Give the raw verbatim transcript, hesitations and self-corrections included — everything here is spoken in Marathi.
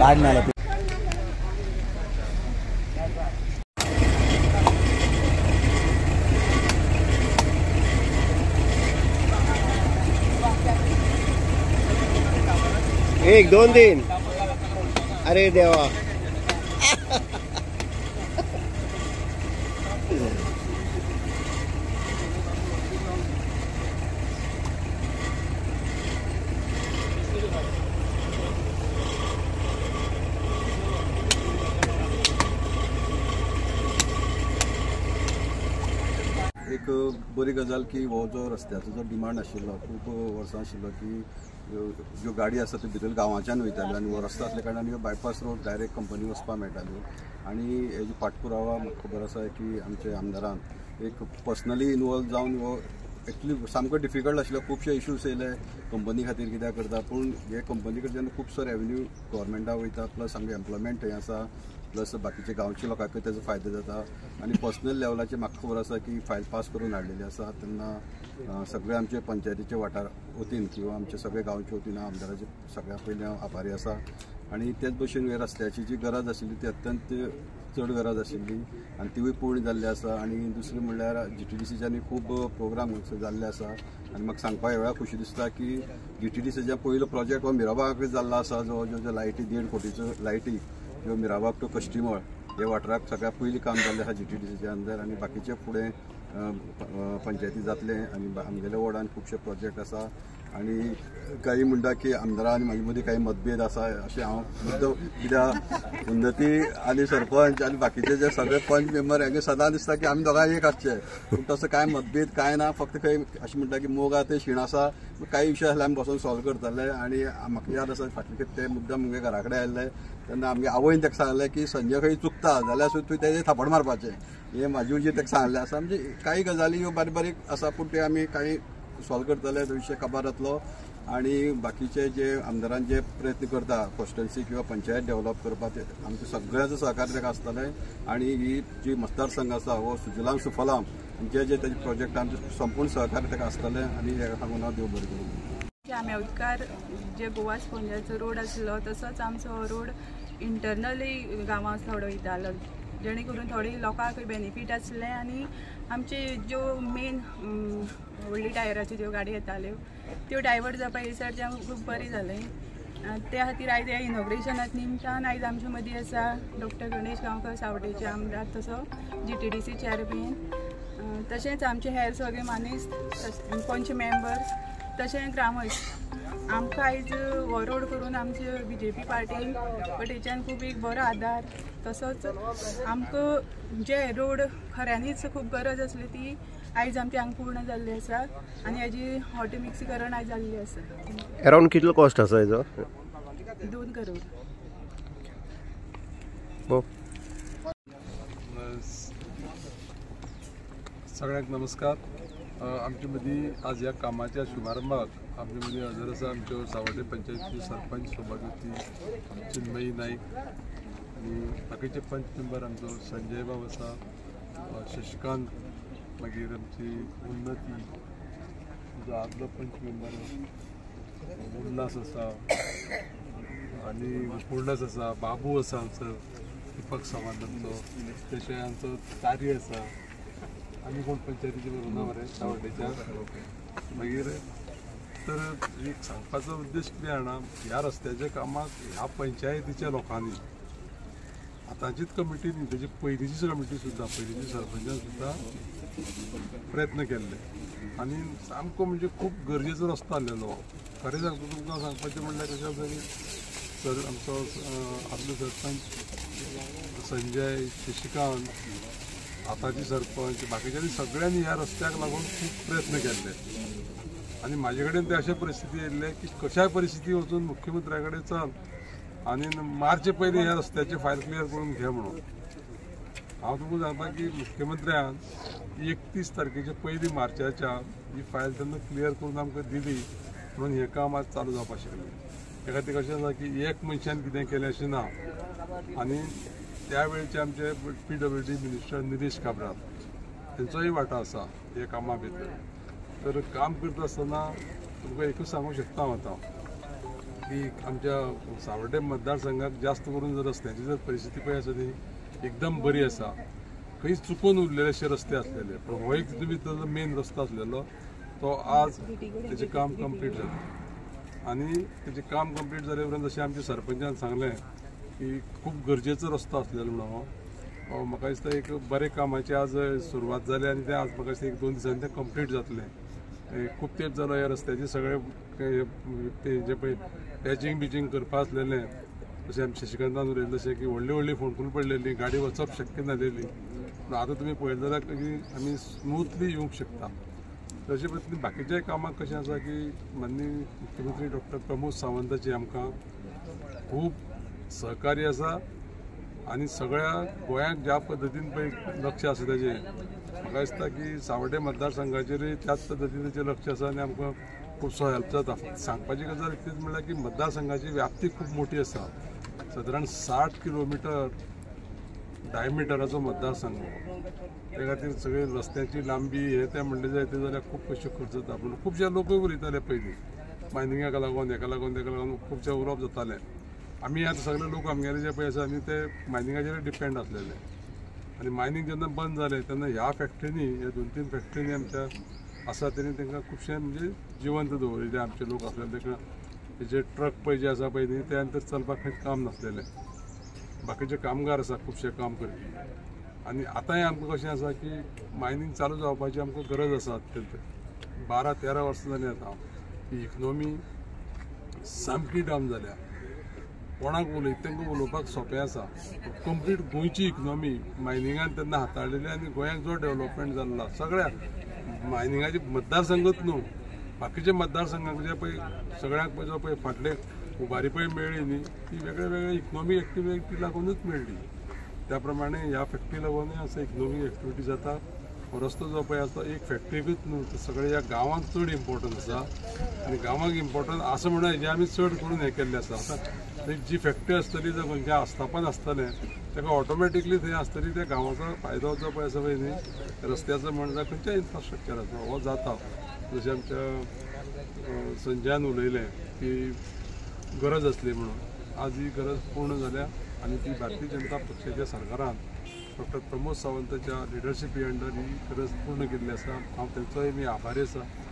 काढण्याला एक दोन तीन अरे देवा एक बरी गजाल की हो जो रस्त्याचो जो डिमांड आशिल्लो खूब वर्सां आशिल्लो की ज्यो गाडी आसा त्यो भितर गांवांच्यान वयताल्यो आनी हो रस्तो आसल्या कारणान ह्यो बायपास रोड डायरेक्ट कंपनी वचपाक मेळटाल्यो आनी हेजो पाठपुरावा म्हाका खबर आसा की आमच्या आमदारान एक पर्सनली इनवॉल्व जावन हो एक्चुली सामको डिफिकल्ट आशिल्लो खुबशे इश्यूज येयले कंपनी खातीर कित्याक करता पूण हे कंपनी कडच्यान खुबसो रेवेन्यू गव्हर्मेंटाक वयता प्लस आमगे एम्प्लॉयमेंट थंय आसा प्लस बाकीचे गांवच्या लोकांकूय तेजो फायदो जाता आनी पर्सनल लेवलाचेर म्हाका खबर आसा की फायल पास करून हाडलेली आसा तेन्ना सगळे आमचे पंचायतीचे वाठार वतीन किंवा आमचे सगळे गांवचे वतीन आमदाराचे सगळ्या पयलीं हांव आभारी आसा आनी तेच भशेन ह्या रस्त्याची जी गरज आशिल्ली ती अत्यंत चड गरज आशिल्ली आनी तिवूय पूर्ण जाल्ली आसा आनी दुसरें म्हणल्यार जी टी डी सीच्यांनी खूब प्रोग्राम जाल्ले आसा आनी म्हाका सांगपाक ह्या वेळार खुशी दिसता की जी टी डी सीच्या पयलो प्रोजेक्ट हो मिराबाग जाल्लो आसा जो ज्यो ज्यो लायटी देड कोटीच्यो लायटी ज्यो मिराबाग टू कश्टीमळ हे वाठाराक सगळ्यात पयलीं काम जाल्लें आसा जी टी डी सीच्या अंदर आनी बाकीचे फुडें पंचायती जातले आनी आमगेल्या वॉर्डान खुबशे प्रोजेक्ट आसा आनी काही म्हणटा की आमदारा आनी म्हाजे मदीं काही मतभेद आसा अशें हांव मुद्दम कित्याक उन्नती आनी सरपंच आनी बाकीचे जे सगळे पंच मेंबर हेंगे सदां दिसता की आमी दोगांय एक आसचे पूण तसो कांय मतभेद कांय ना फक्त खंय अशें म्हणटा की मोग आहा ते शीण आसा काही विशय आसल्यार आमी बसून सॉल्व करताले आनी म्हाका याद आसा फाटले खेप ते मुद्दम म्हगे घरा कडेन आयल्ले तेन्ना आमगे आवयन ताका सांगलें की संजय खंय चुकता जाल्यार सुद्दां तुवें तेजेर थापड मारपाचें हे म्हाजे उजी ताका सांगलें आसा म्हणजे काही गजाली ह्यो बारीक बारीक आसा पूण ते आमी काही सॉल्व करतले तो विशय काबार जातलो आनी बाकीचे जे आमदारान जे प्रयत्न करता कॉन्स्टिट्युएन्सी किंवा पंचायत डेव्हलप करपाक आमचे सगळ्याचो सहकार्य ताका आसतलें आनी ही जी मतदारसंघ आसा हो सुजलाम सुफलाम जे जे तेजे प्रोजेक्ट आमचे संपूर्ण सहकार्य ताका आसतलें आनी हे सांगून हांव देव बरें करूं आम्या उदकार जे गोवा स्पॉन्जाचो रोड आसलो तसोच आमचो रोड इंटरनली गांवां थोडो वयतालो जेणे करून थोडी लोकांक बेनिफीट आसलें आनी आमचे ज्यो मेन व्हडली टायराच्यो ज्यो गाडी येताल्यो त्यो डायवर्ट जावपा हिसरच्यान खूब बरें जालें त्या खातीर आयज ह्या इनॉग्रेशनाक निमतान आयज आमचे मदीं आसा डॉक्टर गणेश गांवकर सावडेचे आमदार तसो G T D C chairman तशेंच आमचे हेर सगळे मानेस्त पंच मेंबर्स तशें ग्रामस्थ आमकां आयज हो रोड करून आमचे बी जे पी पार्टीन वटेच्यान खूब एक बरो आदार तसोच आमकां जे रोड खऱ्यांनीच खूब गरज आसली ती आयज आमची हांगा पूर्ण जाल्ली आसा आनी हेजी ऑटोमिक्सीकरण आयज जाल्ली आसा अराउंड कितलो कॉस्ट आसा हेजो दोन करोड सगळ्यांक नमस्कार आमचे मदीं आज ह्या कामाच्या शुभारंभाक आमचे मदीं हजर आसा आमच्यो सावड्डे पंचायतीचे सरपंच सभापती चिन्मयी नाईक आनी बाकीचे पंच मेंबर आमचो संजय बाब आसा शशिकांत मागीर आमची उन्नती आमचो आदलो पंच मेंबर उल्हास आसा आनी पूर्णस आसा बाबू आसा आमचो दीपक सावंत आमचो तशें आमचो तारी आसा आनी कोण पंचायतीचे उरना मरे सावड्डेच्या मागीर तर एक सांगपाचो उद्देश कितें जाणा ह्या रस्त्याच्या कामाक ह्या पंचायतीच्या लोकांनी आतांचीच कमिटी न्ही तेजी पयलींची कमिटी सुद्दां पयलींची सरपंचान सुद्दां प्रयत्न केल्ले आनी सामको म्हणजे खूब गरजेचो रस्तो आसलेलो खरें सांगता तुमकां सांगपाचें म्हणल्यार कशें आसा की सर आमचो आदलो सरपंच संजय शशिकांत आतांची सरपंच बाकीच्यांनी सगळ्यांनी ह्या रस्त्याक लागून खूब प्रयत्न केल्ले आनी म्हाजे कडेन ते अशे परिस्थिती येयल्ले की कशाय परिस्थिती वचून मुख्यमंत्र्या कडेन चल आनी मार्चे पयलीं ह्या रस्त्याची फायल क्लियर करून घे म्हणून हांव तुमकां सांगता की मुख्यमंत्र्यान एकतीस तारखेच्या पयलीं मार्चाच्या ही फायल तेन्ना क्लियर करून आमकां दिली म्हणून हें काम आज चालू जावपाक शिकलें त्या खातीर कशें आसा की एक मनशान कितें केलें अशें ना आनी त्या वेळचे आमचे P W D minister Nilesh Cabral तेंचोय वांटो आसा हे कामा भितर तर काम करता आसतना तुमकां एकूच सांगूंक शकता हांव आतां की आमच्या सावर्डे मतदारसंघात जास्त करून जर रस्त्याची जर परिस्थिती पळय आसा ती एकदम बरी आसा. खंय चुकून उरलेले असे रस्ते असलेले, पण हो एक तुम्ही ताजो मेन रस्तो असलेलो तो आज त्याचे काम कंप्लीट जालें आणि त्याचे काम कंप्लीट जाले उपरांत जशें आमच्या सरपंचान सांगलें की खूब गरजेचो रस्तो असलेलो म्हणून म्हाका दिसता एक बरे कामाची आज सुरवात जाली आणि ते आज म्हाका दिसता एक दोन दिसांनी तें कंप्लीट जातलें. खूब तेंप जालो ह्या रस्त्याचे सगळे ते जे पळय पॅचिंग बिचींग करपा आसलेलें जशें आमी शशिकांतान उलयलें तशें की व्हडली व्हडली फोंडकूल पडलेली गाडी वचप शक्य नासलेली, पूण आतां तुमी पळयलें जाल्यार की आमी स्मुथली येवंक शकता. तशे पद्दतीन बाकीच्याय कामाक कशें आसा की माननीय मुख्यमंत्री डॉक्टर प्रमोद सावंताची आमकां खूब सहकार्य आसा आणि सगळ्या गोंयांक ज्या पद्दतीन पळय लक्ष आसा तेजें म्हाका दिसता की सावर्डे मतदारसंघाचेरय त्याच पद्दतीन तेजें लक्ष आसा आनी आमकां खूबसो हेल्प जाता. सांगपाची गजाल इतलीच म्हणल्यार की मतदारसंघाची व्याप्ती खूब मोठी आसा, सादारण साठ किलोमिटर डायमिटराचो मतदारसंघ. त्या खातीर सगळे रस्त्याची लांबी हे ते म्हणले जायते जाल्यार खूब पयशे खर्च जाता. पूण खुबशे लोकूय उलयताले पयलीं मायनिंगाक लागून हेका लागून तेका लागून खुबशे उलोवप जातालें. आमी आतां सगळे लोक आमगेले जे पळय आसा आमी ते मायनिंगाचेर डिपेंड आसलेले आनी मायनिंग जेन्ना बंद जालें तेन्ना ह्या फॅक्टरीनी ह्या दोन तीन फॅक्टरीनी आमच्या आसा तेणी तांकां खुबशे म्हणजे जिवंत दवरिल्ले आमचे लोक आसलेले. ताका हेजे ट्रक पळय जे आसा पळय न्ही ते नंतर चलपाक खंय काम नासलेले. बाकीचे कामगार आसा खुबशे काम करपी आनी आतांय आमकां कशें आसा की मायनिंग चालू जावपाची आमकां गरज आसा अत्यंत. बारा तेरा वर्सां जालीं आतां ही इकनॉमी सामकी डावन जाल्या. कोणाक उलयता तांकां उलोवपाक सोंपें आसा. कंप्लीट गोंयची इकनॉमी मायनिंगान तेन्ना हाताळलेली आनी गोंयांक जो डेव्हलपमेंट जाल्लो सगळ्या मायनिंगाचे मतदारसंघच न्हू बाकीचे मतदारसंघाक जे पळय सगळ्यांक पळय जो पळय फाटले उबारी पळय मेळ्ळी न्ही ती वेगळे वेगळे इकनॉमी एक्टिविटी लागूनच मेळ्ळी. त्या प्रमाणे ह्या फॅक्टरी लागूनय असो इकनॉमीक एक्टिविटी जाता. हो रस्तो जो पळय आसा तो एक फॅक्टरीकूच न्हू तर सगळ्या ह्या गांवांक चड इम्पॉर्टंट आसा आनी गांवांक इम्पॉर्टंट असं म्हणून हेजे आमी चड करून हें केल्लें आसा. आतां जी फॅक्टरी आसतली जर खंयचें आस्थापन आसतलें ताका ऑटोमॅटिकली थंय आसतली त्या गांवाचो फायदो जो पळय आसा पळय न्ही रस्त्याचो म्हण जावं खंयच्या इन्फ्रास्ट्रक्चराचो हो जाता. जशें आमच्या संजयान उलयलें की गरज आसली म्हणून आज ही गरज पूर्ण जाल्या आनी ती भारतीय जनता पक्षाच्या सरकारान डॉक्टर प्रमोद सावंताच्या लिडरशिपी अंडर ही गरज पूर्ण केल्ली आसा. हांव तेंचोय मी आभारी आसा.